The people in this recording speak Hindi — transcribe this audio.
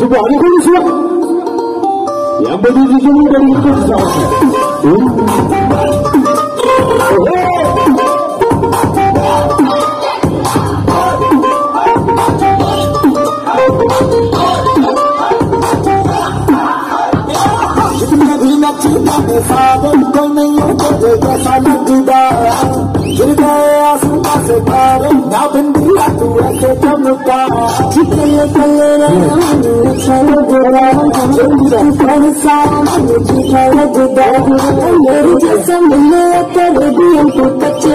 Subhanahu wa ta'ala. Yang berdiri dari kesalahan. कोई नहीं है तेरे जैसा लगदा गिर गए आसमां से तारे ना बिंदिया तू ऐसे चमका चिकले चले अच्छा लगदा कौन सा मुझे लगदा मेरे जैसा मिले तेरे दिल को कच्चे